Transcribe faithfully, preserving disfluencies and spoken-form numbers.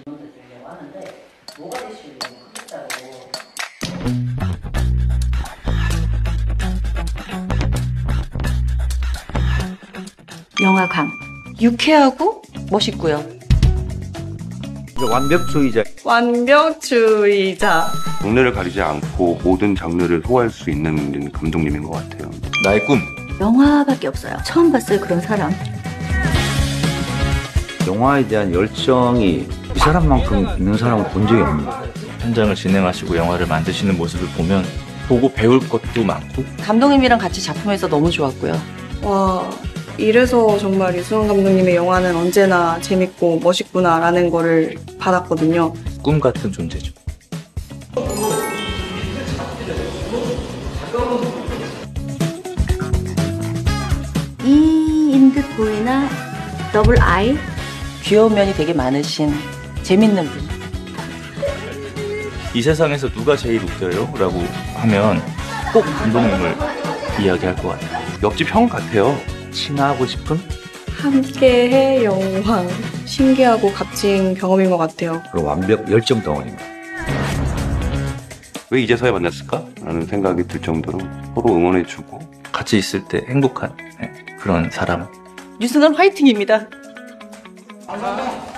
드리려고 하는데 뭐가 되시려고 하겠다고. 영화광. 유쾌하고 멋있고요. 완벽주의자. 완벽주의자. 장르를 가리지 않고 모든 장르를 소화할 수 있는 감독님인 것 같아요. 나의 꿈. 영화밖에 없어요. 처음 봤어요, 그런 사람. 영화에 대한 열정이 이 사람만큼 있는 사람을 본 적이 없는 거예요. 현장을 진행하시고 영화를 만드시는 모습을 보면 보고 배울 것도 많고. 감독님이랑 같이 작품에서 너무 좋았고요. 와, 이래서 정말 이승환 감독님의 영화는 언제나 재밌고 멋있구나라는 거를 받았거든요. 꿈 같은 존재죠. 이인 듯 보이나 더블 아이. 귀여운 면이 되게 많으신 재밌는 분. 이 세상에서 누가 제일 웃겨요? 라고 하면 꼭 감독님을 이야기할 것 같아요. 옆집 형 같아요. 친하고 싶은? 함께해 영광. 신기하고 값진 경험인 것 같아요. 그런 완벽 열정 덩어리입니다. 왜 이제서야 만났을까? 라는 생각이 들 정도로 서로 응원해주고 같이 있을 때 행복한 그런 사람. 유승환 화이팅입니다. 감사합니다.